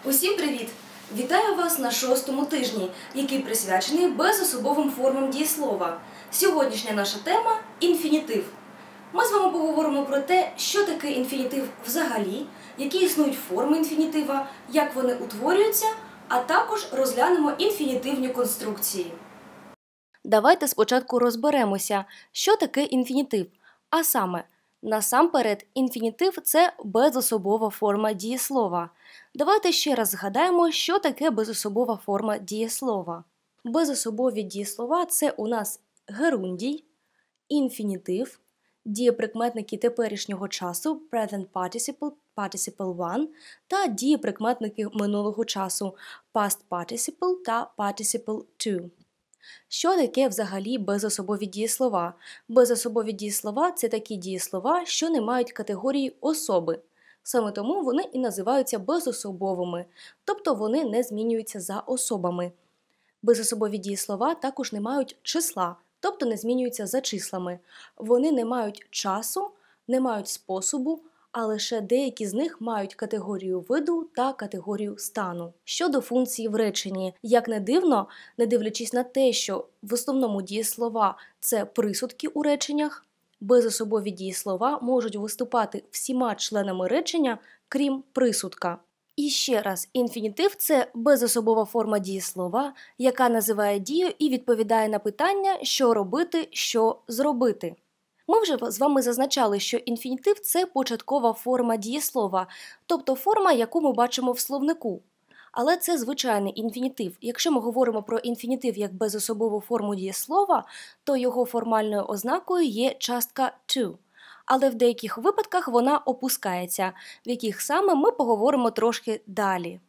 Усім привіт! Вітаю вас на 6-му тижні, який присвячений безособовим формам дієслова. Сьогоднішня наша тема – інфінітив. Ми з вами поговоримо про те, що таке інфінітив взагалі, які існують форми інфінітива, як вони утворюються, а також розглянемо інфінітивні конструкції. Давайте спочатку розберемося, що таке інфінітив, а саме – насамперед, інфінітив – це безособова форма дієслова. Давайте ще раз згадаємо, що таке безособова форма дієслова. Безособові дієслова – це у нас герундій, інфінітив, дієприкметники теперішнього часу present participle, participle one та дієприкметники минулого часу past participle та participle two. Що таке взагалі безособові дієслова? Безособові дієслова – це такі дієслова, що не мають категорії особи. Саме тому вони і називаються безособовими, тобто вони не змінюються за особами. Безособові дієслова також не мають числа, тобто не змінюються за числами. Вони не мають часу, не мають способу, а лише деякі з них мають категорію виду та категорію стану. Щодо функції в реченні, як не дивно, не дивлячись на те, що в основному дієслова – це присудки у реченнях, безособові дієслова можуть виступати всіма членами речення, крім присудка. І ще раз, інфінітив – це безособова форма дієслова, яка називає дію і відповідає на питання «що робити», «що зробити». Ми вже з вами зазначали, що інфінітив – це початкова форма дієслова, тобто форма, яку ми бачимо в словнику. Але це звичайний інфінітив. Якщо ми говоримо про інфінітив як безособову форму дієслова, то його формальною ознакою є частка to. Але в деяких випадках вона опускається, в яких саме ми поговоримо трошки далі.